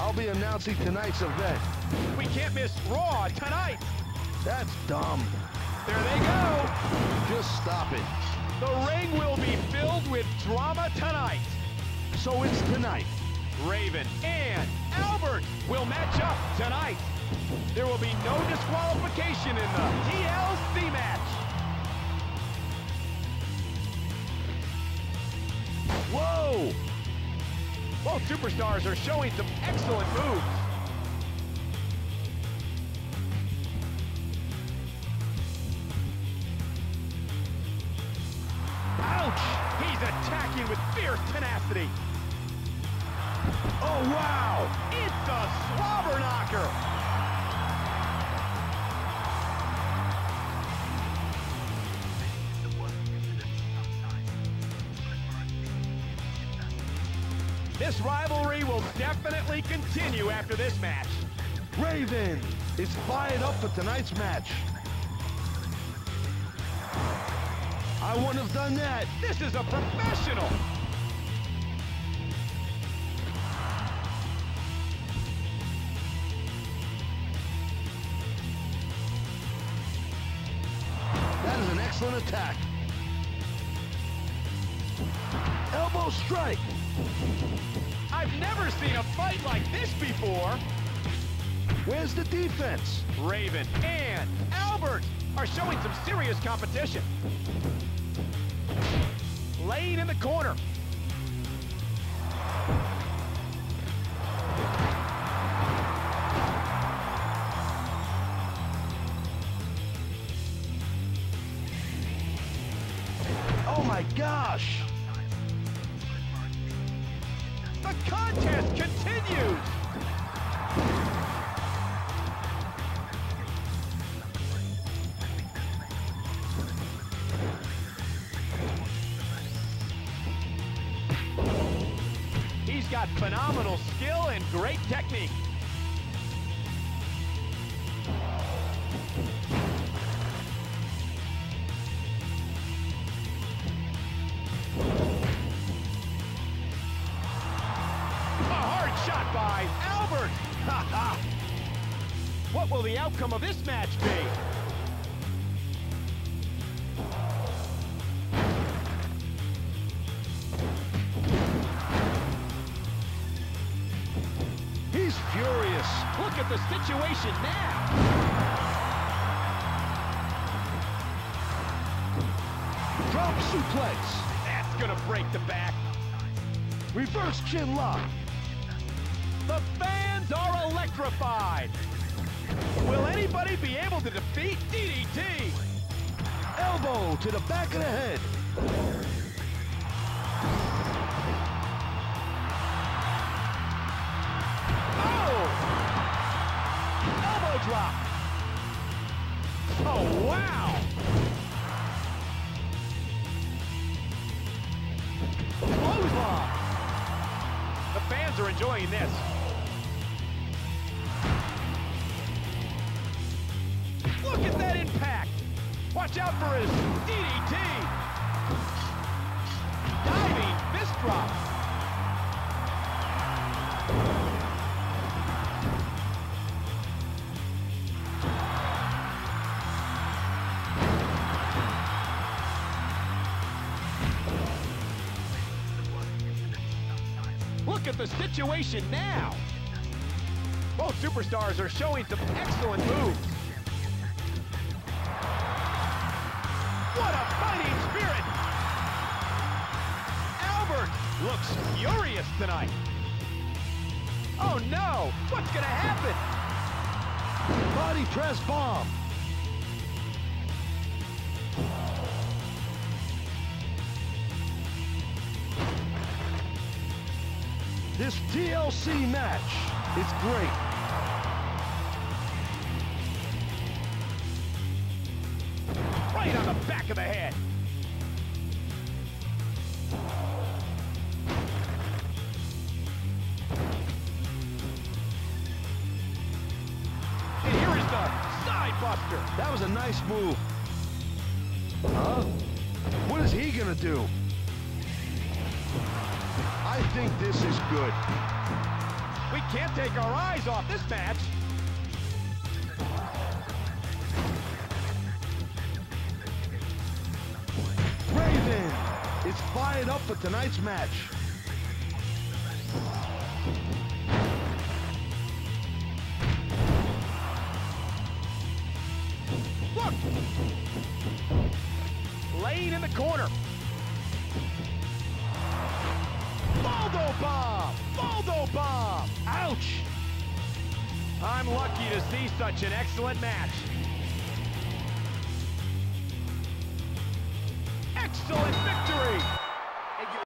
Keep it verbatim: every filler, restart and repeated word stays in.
I'll be announcing tonight's event. We can't miss Raw tonight. That's dumb. There they go. Just stop it. The ring will be filled with drama tonight. So it's tonight. Raven and Albert will match up tonight. There will be no disqualification in the T L C match. Whoa! Both superstars are showing some excellent moves. Ouch! He's attacking with fierce tenacity. Oh, wow! It's a slobber knocker! This rivalry will definitely continue after this match. Raven is fired up for tonight's match. I wouldn't have done that. This is a professional. That is an excellent attack. Elbow strike. I've never seen a fight like this before. Where's the defense? Raven and Albert are showing some serious competition. Laying in the corner. Oh my gosh! The contest continues! He's got phenomenal skill and great technique. Shot by Albert! Ha ha! What will the outcome of this match be? He's furious. Look at the situation now! Drop suplex. That's gonna break the back. Reverse chin lock. The fans are electrified. Will anybody be able to defeat D D T? Elbow to the back of the head. Oh! Elbow drop. Oh, wow! Clothesline. The fans are enjoying this. Look at that impact! Watch out for his D D T! Diving fist drop! Look at the situation now! Both superstars are showing some excellent moves. What a fighting spirit! Albert looks furious tonight. Oh no! What's gonna happen? Body press bomb. This T L C match is great. Right on the back of the head. And here is the side buster. That was a nice move. Huh? What is he gonna do? I think this is good. We We can't take our eyes off this match. Raven is fired up for tonight's match. Look! Lane in the corner. Baldo bomb! Baldo bomb! Ouch! I'm lucky to see such an excellent match. Excellent victory!